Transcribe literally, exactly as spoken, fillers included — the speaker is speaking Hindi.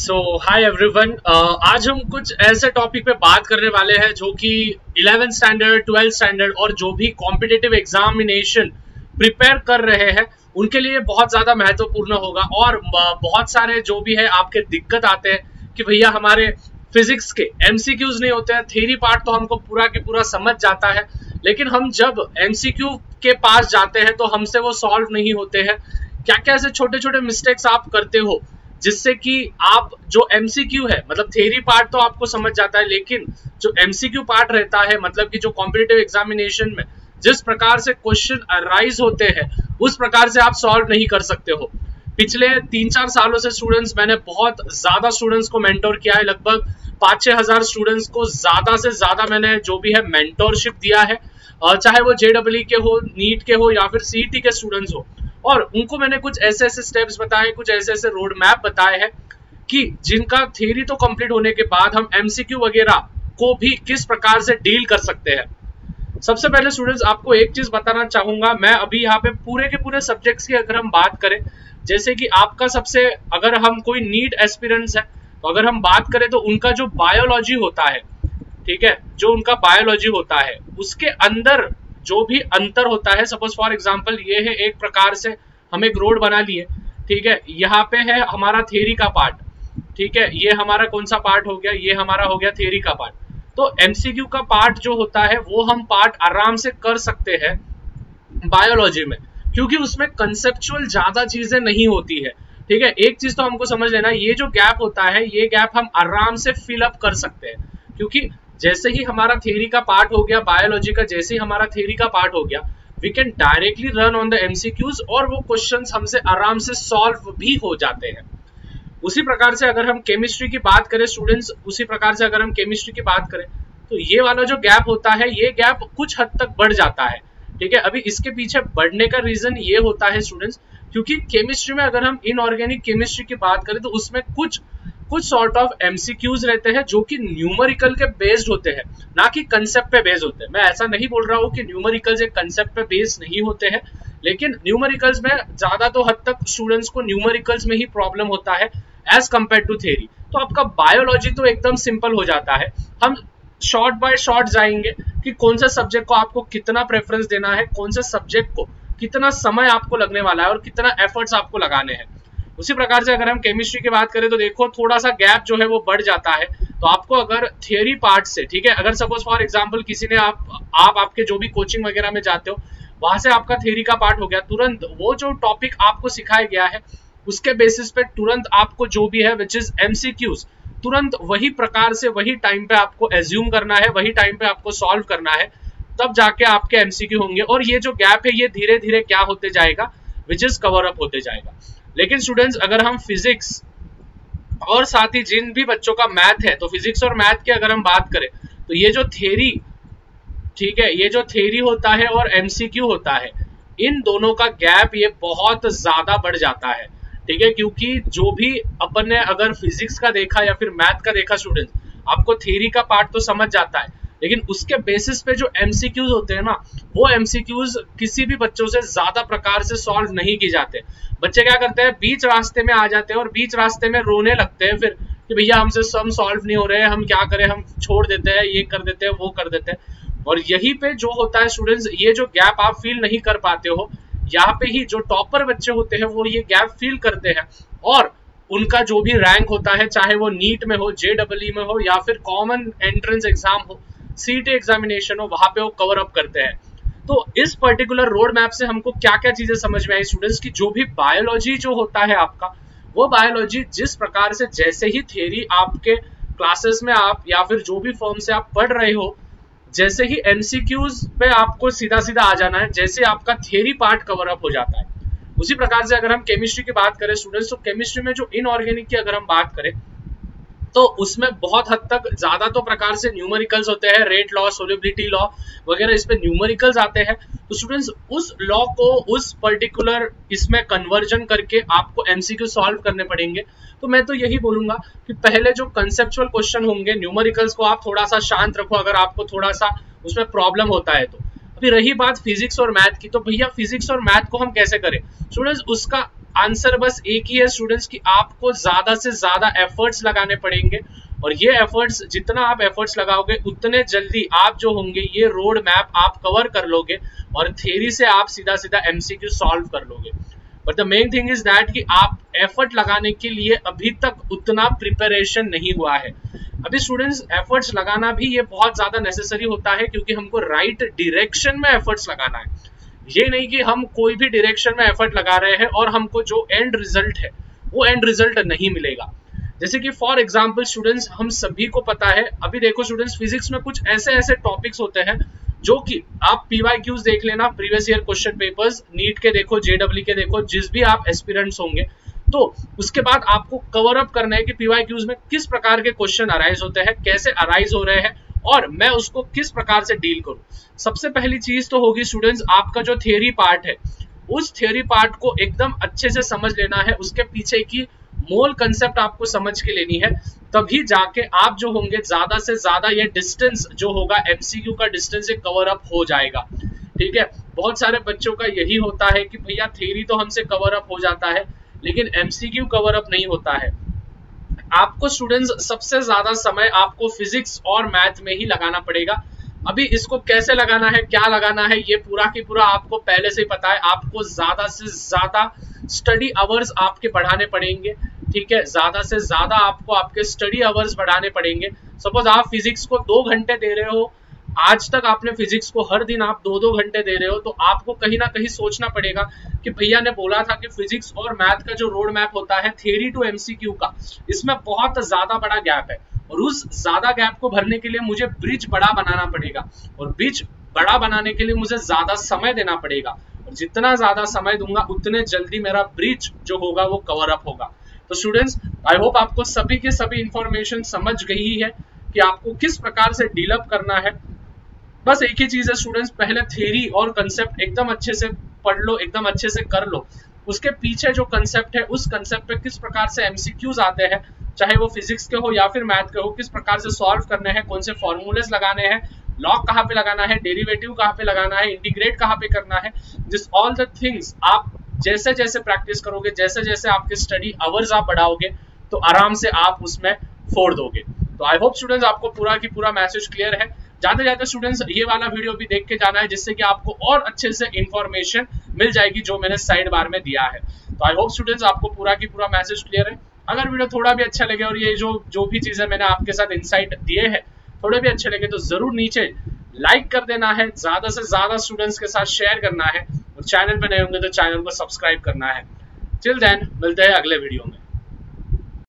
सो हाय एवरीवन, आज हम कुछ ऐसे टॉपिक पे बात करने वाले हैं जो कि इलेवेंथ स्टैंडर्ड, ट्वेल्थ स्टैंडर्ड और जो भी कॉम्पिटिटिव एग्जामिनेशन प्रिपेयर कर रहे हैं उनके लिए बहुत ज़्यादा महत्वपूर्ण होगा। और बहुत सारे जो भी है आपके दिक्कत आते हैं कि भैया हमारे फिजिक्स के एमसीक्यूज नहीं होते हैं, थ्योरी पार्ट तो हमको पूरा के पूरा समझ जाता है, लेकिन हम जब एमसीक्यू के पास जाते हैं तो हमसे वो सॉल्व नहीं होते हैं। क्या क्या ऐसे छोटे छोटे मिस्टेक्स आप करते हो जिससे कि आप जो एमसीक्यू है, मतलब थ्योरी पार्ट तो आपको समझ जाता है, लेकिन जो एमसीक्यू पार्ट रहता है, मतलब कि जो कॉम्पिटिटिव एग्जामिनेशन में जिस प्रकार से क्वेश्चन अराइज होते हैं उस प्रकार से आप सॉल्व नहीं कर सकते हो। पिछले तीन चार सालों से स्टूडेंट्स, मैंने बहुत ज्यादा स्टूडेंट्स को मेंटोर किया है, लगभग पांच छह हजार स्टूडेंट्स को ज्यादा से ज्यादा मैंने जो भी है मेंटोरशिप दिया है, चाहे वो जेडब्ल्यू के हो, नीट के हो या फिर सीईटी के स्टूडेंट्स हो। और उनको मैंने कुछ ऐसे ऐसे स्टेप्स बताए, कुछ ऐसे ऐसे रोड मैप बताए हैं कि जिनका थ्योरी तो कंप्लीट होने के बाद हम एमसीक्यू वगैरह को भी किस प्रकार से डील कर सकते हैं। सबसे पहले स्टूडेंट्स आपको एक चीज बताना चाहूंगा, मैं अभी यहाँ पे पूरे के पूरे सब्जेक्ट्स की अगर हम बात करें, जैसे कि आपका सबसे, अगर हम कोई नीट एस्पिरेंट्स है तो अगर हम बात करें तो उनका जो बायोलॉजी होता है, ठीक है, जो उनका बायोलॉजी होता है उसके अंदर जो भी अंतर होता है, सपोज फॉर एग्जांपल ये है, एक प्रकार से हम एक रोड बना लिए, ठीक है, यहाँ पे है हमारा थ्योरी का पार्ट, ठीक है, ये हमारा कौन सा पार्ट हो गया, ये हमारा हो गया थ्योरी का पार्ट। तो एमसीक्यू का पार्ट जो होता है वो हम पार्ट आराम से कर सकते हैं बायोलॉजी में, क्योंकि उसमें कंसेप्चुअल ज्यादा चीजें नहीं होती है, ठीक है। एक चीज तो हमको समझ लेना, ये जो गैप होता है ये गैप हम आराम से फिल अप कर सकते हैं, क्योंकि जैसे ही हमारा थ्योरी का पार्ट हो गया, बायोलॉजी का जैसे ही हमारा थ्योरी का पार्ट हो गया, we can directly run on the MCQs और वो क्वेश्चंस हमसे आराम से सॉल्व भी हो जाते हैं। उसी प्रकार से अगर हम केमिस्ट्री की बात करें स्टूडेंट्स, उसी प्रकार से अगर हम केमिस्ट्री की बात करें तो ये वाला जो गैप होता है ये गैप कुछ हद तक बढ़ जाता है, ठीक है। अभी इसके पीछे बढ़ने का रीजन ये होता है स्टूडेंट्स, क्योंकि केमिस्ट्री में अगर हम इनऑर्गेनिक केमिस्ट्री की बात करें तो उसमें कुछ कुछ सॉर्ट ऑफ एमसीक्यूज रहते हैं जो कि न्यूमेरिकल के बेस्ड होते हैं, ना कि कंसेप्ट पे बेस्ड होते हैं। मैं ऐसा नहीं बोल रहा हूँ कि न्यूमेरिकल्स एक कंसेप्ट पे बेस्ड नहीं होते हैं, लेकिन न्यूमेरिकल्स में ज्यादा तो हद तक स्टूडेंट्स को न्यूमेरिकल्स में ही प्रॉब्लम होता है एज कंपेयर टू थ्योरी। तो आपका बायोलॉजी तो एकदम सिंपल हो जाता है। हम शॉर्ट बाय शॉर्ट जाएंगे कि कौन से सब्जेक्ट को आपको कितना प्रेफरेंस देना है, कौन से सब्जेक्ट को कितना समय आपको लगने वाला है और कितना एफर्ट्स आपको लगाने हैं। उसी प्रकार से अगर हम केमिस्ट्री की बात करें तो देखो थोड़ा सा गैप जो है वो बढ़ जाता है। तो आपको अगर थ्योरी पार्ट से, ठीक है, अगर सपोज फॉर एग्जांपल किसी ने आप आप आपके जो भी कोचिंग वगैरह में जाते हो वहां से आपका थ्योरी का पार्ट हो गया, तुरंत वो जो टॉपिक आपको सिखाया गया है उसके बेसिस पे तुरंत आपको जो भी है विच इज एमसीक्यूज, तुरंत वही प्रकार से वही टाइम पे आपको एज्यूम करना है, वही टाइम पे आपको सॉल्व करना है, तब जाके आपके एमसीक्यू होंगे। और ये जो गैप है ये धीरे धीरे क्या होते जाएगा, विच इज कवर अप होते जाएगा। लेकिन स्टूडेंट्स अगर हम फिजिक्स और साथ ही जिन भी बच्चों का मैथ है, तो फिजिक्स और मैथ की अगर हम बात करें तो ये जो थ्योरी, ठीक है, ये जो थ्योरी होता है और एमसीक्यू होता है, इन दोनों का गैप ये बहुत ज्यादा बढ़ जाता है, ठीक है। क्योंकि जो भी अपन ने अगर फिजिक्स का देखा या फिर मैथ का देखा स्टूडेंट्स, आपको थ्योरी का पार्ट तो समझ जाता है, लेकिन उसके बेसिस पे जो एमसीक्यूज होते हैं ना, वो एमसीक्यूज किसी भी बच्चों से ज्यादा प्रकार से सॉल्व नहीं किए जाते। बच्चे क्या करते हैं, बीच रास्ते में आ जाते हैं और बीच रास्ते में रोने लगते हैं फिर कि भैया हमसे सम सॉल्व नहीं हो रहे हैं, हम क्या करें, हम छोड़ देते हैं, ये कर देते हैं, वो कर देते हैं। और यही पे जो होता है स्टूडेंट्स, ये जो गैप आप फील नहीं कर पाते हो, यहाँ पे ही जो टॉपर बच्चे होते हैं वो ये गैप फील करते हैं और उनका जो भी रैंक होता है, चाहे वो नीट में हो, जेडब्ल्यू में हो या फिर कॉमन एंट्रेंस एग्जाम हो, सीईटी एग्जामिनेशन हो, वहां पे वो कवर अप करते हैं। तो इस पर्टिकुलर रोड मैप से हमको क्या क्या चीजें समझ में आई स्टूडेंट्स की, जो भी बायोलॉजी जो होता है आपका, वो बायोलॉजी जिस प्रकार से, जैसे ही थ्योरी आपके क्लासेस में आप या फिर जो भी फॉर्म से आप पढ़ रहे हो, जैसे ही एमसीक्यूज पे आपको सीधा सीधा आ जाना है, जैसे आपका थ्योरी पार्ट कवर अप हो जाता है। उसी प्रकार से अगर हम केमिस्ट्री की बात करें स्टूडेंट्स, तो केमिस्ट्री में जो इनऑर्गेनिक की अगर हम बात करें तो उसमें बहुत हद तक ज्यादा तो प्रकार से न्यूमेरिकल्स होते हैं, रेट लॉ, सोल्युबिलिटी लॉ वगैरह, इस पे न्यूमेरिकल्स आते हैं। तो स्टूडेंट्स उस लॉ को उस पर्टिकुलर इसमें कन्वर्जन करके आपको एमसीक्यू सॉल्व करने पड़ेंगे। तो मैं तो यही बोलूंगा कि पहले जो कंसेप्चुअल क्वेश्चन होंगे, न्यूमेरिकल्स को आप थोड़ा सा शांत रखो अगर आपको थोड़ा सा उसमें प्रॉब्लम होता है तो। अभी रही बात फिजिक्स और मैथ की, तो भैया फिजिक्स और मैथ को हम कैसे करें स्टूडेंट्स, उसका आंसर बस एक ही है स्टूडेंट्स कि आपको ज्यादा से ज्यादा एफर्ट्स लगाने पड़ेंगे, और ये एफर्ट्स जितना आप एफर्ट्स लगाओगे उतने जल्दी आप जो होंगे ये रोड मैप आप कवर कर लोगे और थ्योरी से आप सीधा सीधा एमसीक्यू सॉल्व कर लोगे। But the main thing is that कि आप एफर्ट लगाने के लिए अभी तक उतना प्रिपरेशन नहीं हुआ है। अभी स्टूडेंट्स एफर्ट्स लगाना भी ये बहुत ज्यादा नेसेसरी होता है, क्योंकि हमको राइट डायरेक्शन में एफर्ट्स लगाना है। ये नहीं कि हम कोई भी डायरेक्शन में एफर्ट लगा रहे हैं और हमको जो एंड रिजल्ट है वो एंड रिजल्ट नहीं मिलेगा। जैसे कि फॉर एग्जांपल स्टूडेंट्स हम सभी को पता है, अभी देखो स्टूडेंट्स फिजिक्स में कुछ ऐसे ऐसे टॉपिक्स होते हैं जो कि आप पीवाईक्यूज देख लेना, previous year question papers, NEET के देखो, जेडब्ल्यू के देखो, जिस भी आप एस्पिरेंट्स होंगे, तो उसके बाद आपको कवर अप करना है कि पीवाईक्यूज में किस प्रकार के क्वेश्चन अराइज होते हैं, कैसे अराइज हो रहे हैं और मैं उसको किस प्रकार से डील करूं। सबसे पहली चीज तो होगी स्टूडेंट्स आपका जो थियरी पार्ट है, उस थियरी पार्ट को एकदम अच्छे से समझ लेना है, उसके पीछे की मोल कंसेप्ट आपको समझ के लेनी है, तभी जाके आप जो होंगे ज्यादा से ज्यादा ये डिस्टेंस जो होगा एमसीक्यू का डिस्टेंस ये कवर अप हो जाएगा। ठीक है, बहुत सारे बच्चों का यही होता है कि भैया थ्योरी तो हमसे कवर अप हो जाता है लेकिन एमसीक्यू कवर अप नहीं होता है। आपको स्टूडेंट्स सबसे ज्यादा समय आपको फिजिक्स और मैथ में ही लगाना पड़ेगा। अभी इसको कैसे लगाना है, क्या लगाना है, ये पूरा की पूरा आपको पहले से ही पता है। आपको ज्यादा से ज्यादा स्टडी आवर्स आपके बढ़ाने पड़ेंगे। ठीक है, ज्यादा से ज्यादा आपको आपके स्टडी आवर्स बढ़ाने पड़ेंगे। सपोज आप फिजिक्स को दो घंटे दे रहे हो, आज तक आपने फिजिक्स को हर दिन आप दो दो घंटे दे रहे हो, तो आपको कहीं ना कहीं सोचना पड़ेगा कि भैया ने बोला था कि फिजिक्स और मैथ का जो रोड मैप होता है थ्योरी टू एमसीक्यू का, इसमें बहुत ज्यादा बड़ा गैप है और उस ज्यादा गैप को भरने के लिए मुझे ब्रिज बड़ा बनाना पड़ेगा और ब्रिज बड़ा बनाने के लिए मुझे ज्यादा समय देना पड़ेगा और जितना ज्यादा समय दूंगा उतने जल्दी मेरा ब्रिज जो होगा वो कवर अप होगा। तो स्टूडेंट्स आई होप आपको सभी के सभी इंफॉर्मेशन समझ गई है कि आपको किस प्रकार से डील अप करना है। बस एक ही चीज है स्टूडेंट्स, पहले थ्योरी और कंसेप्ट एकदम अच्छे से पढ़ लो, एकदम अच्छे से कर लो, उसके पीछे जो कंसेप्ट है उस कंसेप्ट पे किस प्रकार से एमसीक्यूज आते हैं, चाहे वो फिजिक्स के हो या फिर मैथ के हो, किस प्रकार से सॉल्व करने हैं, कौन से फॉर्मूलेस लगाने हैं, लॉग कहाँ पे लगाना है, डेरिवेटिव कहाँ पे लगाना है, इंटीग्रेट कहाँ पे करना है, दिस ऑल द थिंग्स आप जैसे जैसे प्रैक्टिस करोगे, जैसे जैसे आपके स्टडी आवर्स आप बढ़ाओगे तो आराम से आप उसमें फोड़ दोगे। तो आई होप स्टूडेंट्स आपको पूरा की पूरा मैसेज क्लियर है। जाते जाते स्टूडेंट्स ये वाला वीडियो भी देख के जाना है, जिससे कि आपको और अच्छे से इंफॉर्मेशन मिल जाएगी जो मैंने साइड बार में दिया है। तो आई होप स्टूडेंट्स आपको पूरा की पूरा मैसेज क्लियर है। अगर वीडियो थोड़ा भी अच्छा लगे और ये जो जो भी चीजें मैंने आपके साथ इंसाइट दिए हैं थोड़े भी अच्छे लगे तो जरूर नीचे लाइक कर देना है, ज्यादा से ज्यादा स्टूडेंट्स के साथ शेयर करना है और चैनल पे नए होंगे तो चैनल को सब्सक्राइब करना है। टिल देन मिलते हैं अगले वीडियो में।